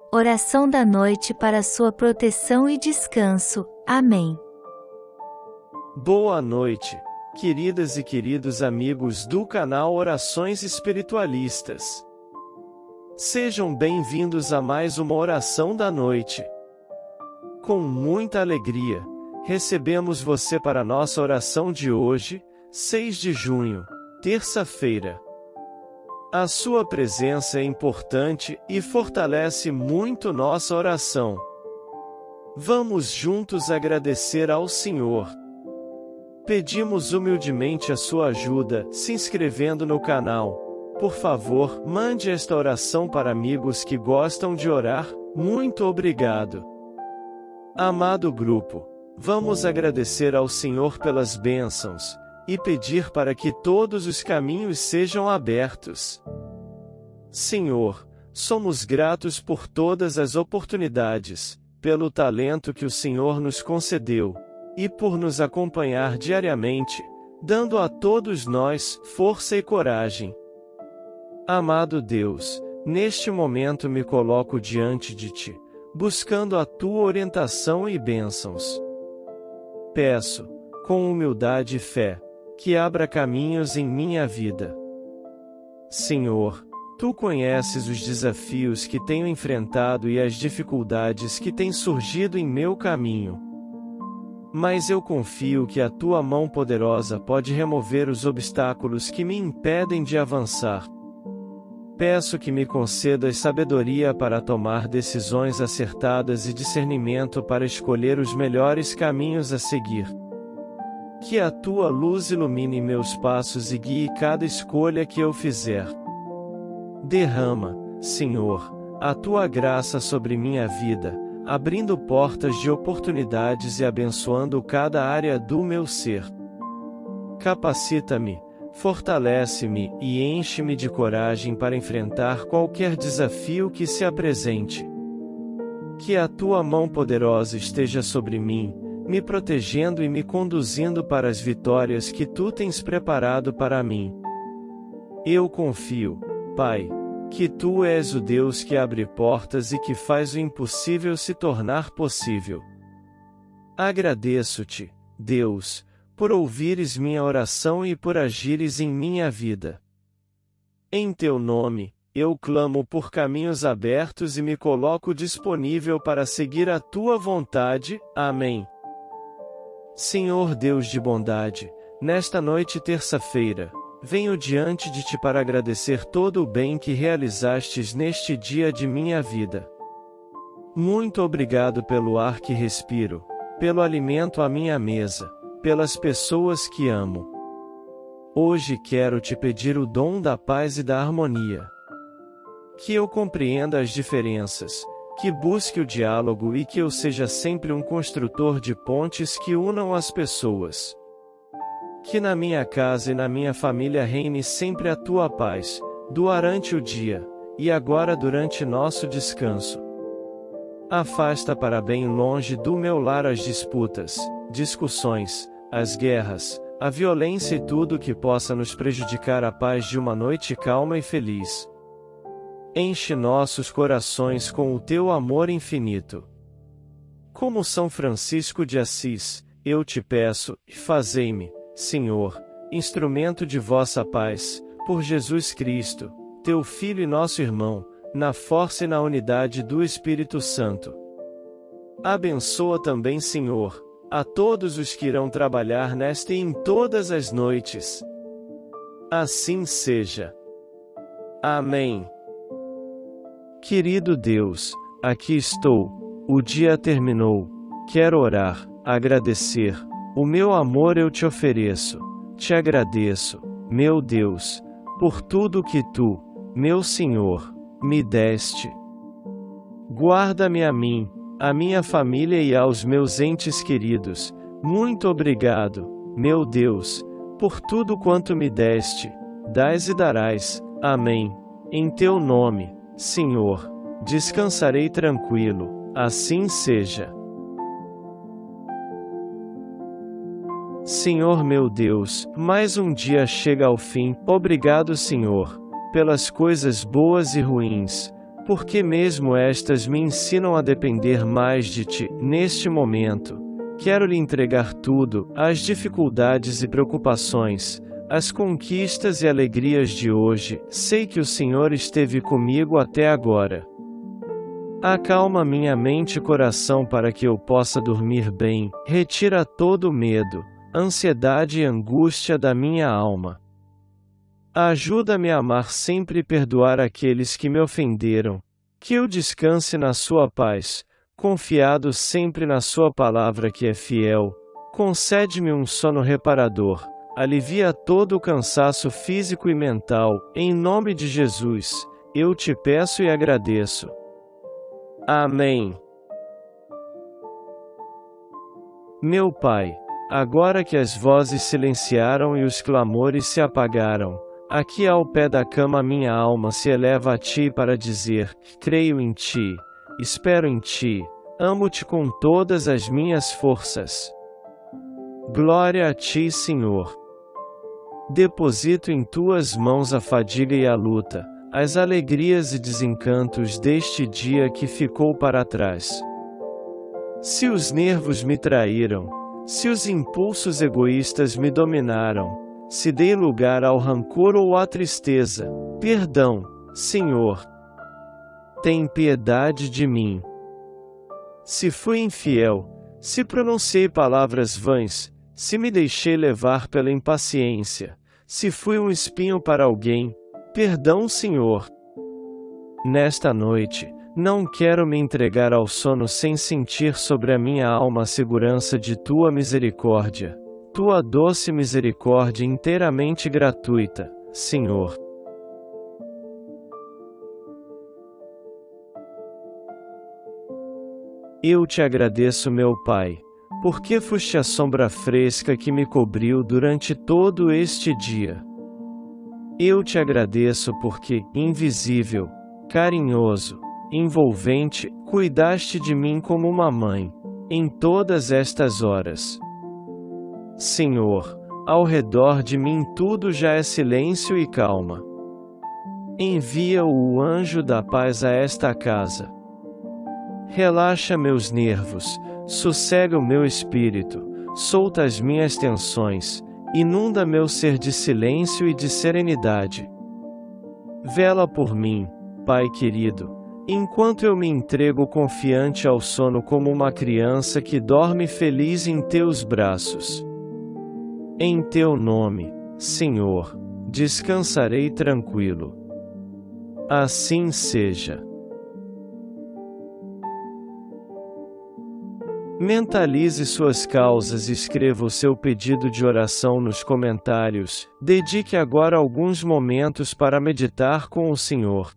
Oração da noite para sua proteção e descanso. Amém. Boa noite, queridas e queridos amigos do canal Orações Espiritualistas. Sejam bem-vindos a mais uma oração da noite. Com muita alegria, recebemos você para a nossa oração de hoje, 6 de junho, terça-feira. A sua presença é importante e fortalece muito nossa oração. Vamos juntos agradecer ao Senhor. Pedimos humildemente a sua ajuda, se inscrevendo no canal. Por favor, mande esta oração para amigos que gostam de orar. Muito obrigado. Amado grupo, vamos agradecer ao Senhor pelas bênçãos e pedir para que todos os caminhos sejam abertos. Senhor, somos gratos por todas as oportunidades, pelo talento que o Senhor nos concedeu, e por nos acompanhar diariamente, dando a todos nós força e coragem. Amado Deus, neste momento me coloco diante de Ti, buscando a Tua orientação e bênçãos. Peço, com humildade e fé, que abra caminhos em minha vida. Senhor, Tu conheces os desafios que tenho enfrentado e as dificuldades que têm surgido em meu caminho. Mas eu confio que a Tua mão poderosa pode remover os obstáculos que me impedem de avançar. Peço que me concedas sabedoria para tomar decisões acertadas e discernimento para escolher os melhores caminhos a seguir. Que a Tua luz ilumine meus passos e guie cada escolha que eu fizer. Derrama, Senhor, a Tua graça sobre minha vida, abrindo portas de oportunidades e abençoando cada área do meu ser. Capacita-me, fortalece-me e enche-me de coragem para enfrentar qualquer desafio que se apresente. Que a Tua mão poderosa esteja sobre mim, me protegendo e me conduzindo para as vitórias que Tu tens preparado para mim. Eu confio, Pai, que Tu és o Deus que abre portas e que faz o impossível se tornar possível. Agradeço-Te, Deus, por ouvires minha oração e por agires em minha vida. Em Teu nome, eu clamo por caminhos abertos e me coloco disponível para seguir a Tua vontade. Amém. Senhor Deus de bondade, nesta noite terça-feira, venho diante de Ti para agradecer todo o bem que realizastes neste dia de minha vida. Muito obrigado pelo ar que respiro, pelo alimento à minha mesa, pelas pessoas que amo. Hoje quero Te pedir o dom da paz e da harmonia. Que eu compreenda as diferenças, que busque o diálogo e que eu seja sempre um construtor de pontes que unam as pessoas. Que na minha casa e na minha família reine sempre a Tua paz, durante o dia, e agora durante nosso descanso. Afasta para bem longe do meu lar as disputas, discussões, as guerras, a violência e tudo que possa nos prejudicar a paz de uma noite calma e feliz. Enche nossos corações com o Teu amor infinito. Como São Francisco de Assis, eu Te peço, fazei-me, Senhor, instrumento de vossa paz, por Jesus Cristo, Teu Filho e nosso irmão, na força e na unidade do Espírito Santo. Abençoa também, Senhor, a todos os que irão trabalhar nesta e em todas as noites. Assim seja. Amém. Querido Deus, aqui estou, o dia terminou, quero orar, agradecer, o meu amor eu Te ofereço, Te agradeço, meu Deus, por tudo que Tu, meu Senhor, me deste. Guarda-me a mim, a minha família e aos meus entes queridos, muito obrigado, meu Deus, por tudo quanto me deste, dás e darás, amém, em Teu nome, Senhor, descansarei tranquilo, assim seja. Senhor meu Deus, mais um dia chega ao fim, obrigado Senhor, pelas coisas boas e ruins, porque mesmo estas me ensinam a depender mais de Ti. Neste momento, quero lhe entregar tudo, as dificuldades e preocupações, as conquistas e alegrias de hoje. Sei que o Senhor esteve comigo até agora. Acalma minha mente e coração para que eu possa dormir bem, retira todo o medo, ansiedade e angústia da minha alma. Ajuda-me a amar sempre e perdoar aqueles que me ofenderam, que eu descanse na sua paz, confiado sempre na sua palavra que é fiel. Concede-me um sono reparador, alivia todo o cansaço físico e mental. Em nome de Jesus, eu te peço e agradeço. Amém. Meu Pai, agora que as vozes silenciaram e os clamores se apagaram, aqui ao pé da cama minha alma se eleva a Ti para dizer: creio em Ti, espero em Ti, amo-Te com todas as minhas forças. Glória a Ti, Senhor. Deposito em Tuas mãos a fadiga e a luta, as alegrias e desencantos deste dia que ficou para trás. Se os nervos me traíram, se os impulsos egoístas me dominaram, se dei lugar ao rancor ou à tristeza, perdão, Senhor. Tem piedade de mim. Se fui infiel, se pronunciei palavras vãs, se me deixei levar pela impaciência, se fui um espinho para alguém, perdão, Senhor. Nesta noite, não quero me entregar ao sono sem sentir sobre a minha alma a segurança de Tua misericórdia, Tua doce misericórdia inteiramente gratuita, Senhor. Eu te agradeço, meu Pai, porque foste a sombra fresca que me cobriu durante todo este dia. Eu te agradeço porque, invisível, carinhoso, envolvente, cuidaste de mim como uma mãe, em todas estas horas. Senhor, ao redor de mim tudo já é silêncio e calma. Envia o anjo da paz a esta casa. Relaxa meus nervos, sossega o meu espírito, solta as minhas tensões, inunda meu ser de silêncio e de serenidade. Vela por mim, Pai querido, enquanto eu me entrego confiante ao sono como uma criança que dorme feliz em Teus braços. Em Teu nome, Senhor, descansarei tranquilo. Assim seja. Mentalize suas causas e escreva o seu pedido de oração nos comentários. Dedique agora alguns momentos para meditar com o Senhor.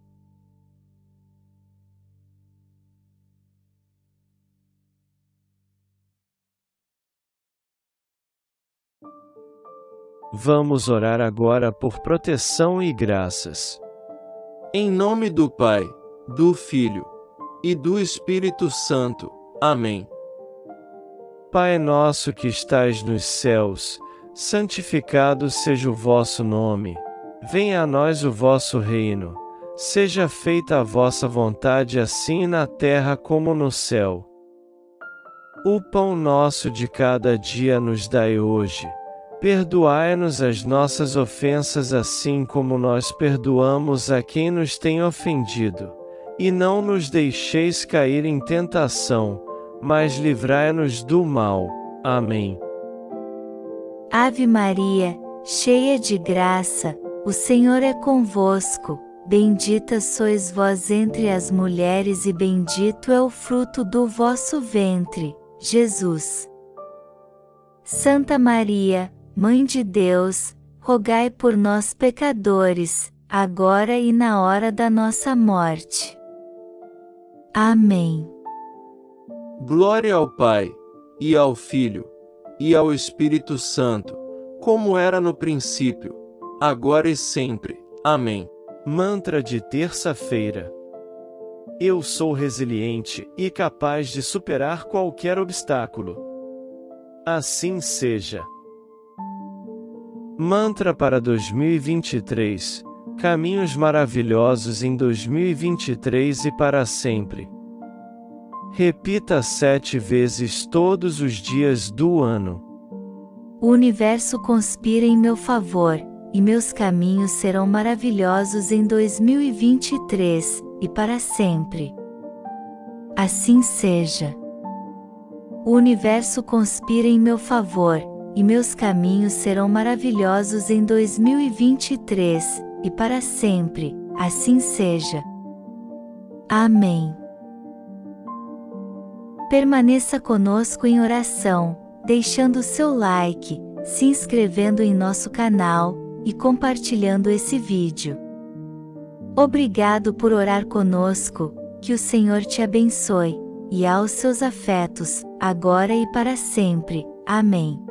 Vamos orar agora por proteção e graças. Em nome do Pai, do Filho e do Espírito Santo. Amém. Pai nosso que estais nos céus, santificado seja o vosso nome. Venha a nós o vosso reino. Seja feita a vossa vontade assim na terra como no céu. O pão nosso de cada dia nos dai hoje. Perdoai-nos as nossas ofensas assim como nós perdoamos a quem nos tem ofendido. E não nos deixeis cair em tentação, mas livrai-nos do mal. Amém. Ave Maria, cheia de graça, o Senhor é convosco. Bendita sois vós entre as mulheres e bendito é o fruto do vosso ventre, Jesus. Santa Maria, Mãe de Deus, rogai por nós pecadores, agora e na hora da nossa morte. Amém. Glória ao Pai, e ao Filho, e ao Espírito Santo, como era no princípio, agora e sempre. Amém. Mantra de terça-feira. Eu sou resiliente e capaz de superar qualquer obstáculo. Assim seja. Mantra para 2023. caminhos maravilhosos em 2023 e para sempre. Repita 7 vezes todos os dias do ano. O universo conspira em meu favor, e meus caminhos serão maravilhosos em 2023, e para sempre. Assim seja. O universo conspira em meu favor, e meus caminhos serão maravilhosos em 2023, e para sempre, assim seja. Amém. Permaneça conosco em oração, deixando seu like, se inscrevendo em nosso canal, e compartilhando esse vídeo. Obrigado por orar conosco, que o Senhor te abençoe, e aos seus afetos, agora e para sempre. Amém.